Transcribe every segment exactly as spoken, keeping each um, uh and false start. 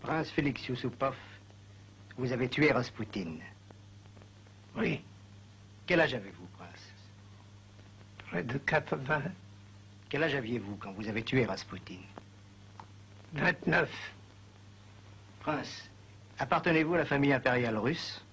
Prince Félix Yusupov, vous avez tué Raspoutine. Oui. Quel âge avez-vous, prince? Près de quatre-vingts. Quel âge aviez-vous quand vous avez tué Raspoutine? vingt-neuf. Prince, appartenez-vous à la famille impériale russe?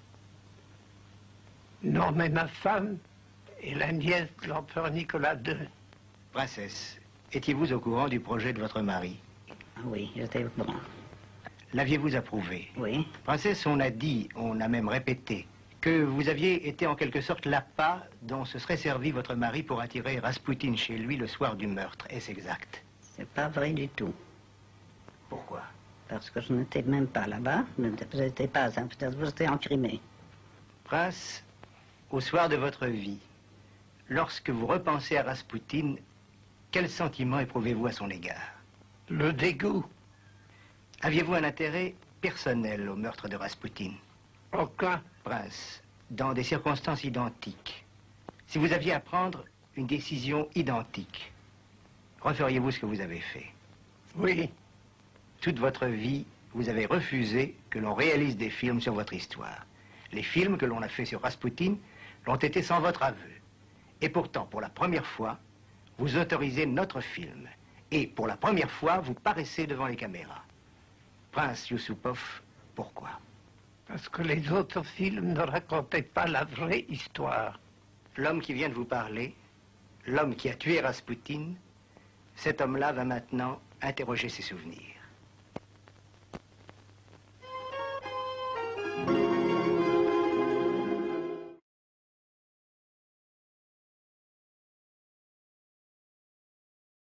Non, mais ma femme est la nièce de l'empereur Nicolas deux. Princesse, étiez-vous au courant du projet de votre mari? Oui, j'étais au courant. L'aviez-vous approuvé? Oui. Princesse, on a dit, on a même répété, que vous aviez été en quelque sorte l'appât dont se serait servi votre mari pour attirer Raspoutine chez lui le soir du meurtre. Est-ce exact? C'est pas vrai du tout. Pourquoi? Parce que je n'étais même pas là-bas, je n'étais pas à Saint-Pétersbourg, j'étais en Crimée. Prince, au soir de votre vie, lorsque vous repensez à Raspoutine, quel sentiment éprouvez-vous à son égard? Le dégoût. Aviez-vous un intérêt personnel au meurtre de Raspoutine? Aucun. Prince, dans des circonstances identiques, si vous aviez à prendre une décision identique, referiez-vous ce que vous avez fait? Oui. Toute votre vie, vous avez refusé que l'on réalise des films sur votre histoire. Les films que l'on a faits sur Raspoutine l'ont été sans votre aveu. Et pourtant, pour la première fois, vous autorisez notre film. Et pour la première fois, vous paraissez devant les caméras. Prince Yusupov, pourquoi? Parce que les autres films ne racontaient pas la vraie histoire. L'homme qui vient de vous parler, l'homme qui a tué Raspoutine, cet homme-là va maintenant interroger ses souvenirs.